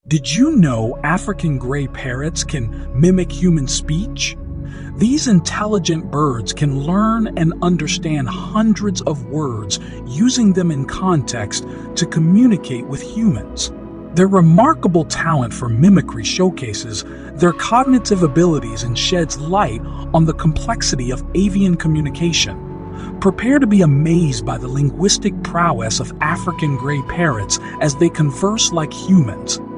Did you know African gray parrots can mimic human speech? These intelligent birds can learn and understand hundreds of words, using them in context to communicate with humans. Their remarkable talent for mimicry showcases their cognitive abilities and sheds light on the complexity of avian communication. Prepare to be amazed by the linguistic prowess of African gray parrots as they converse like humans.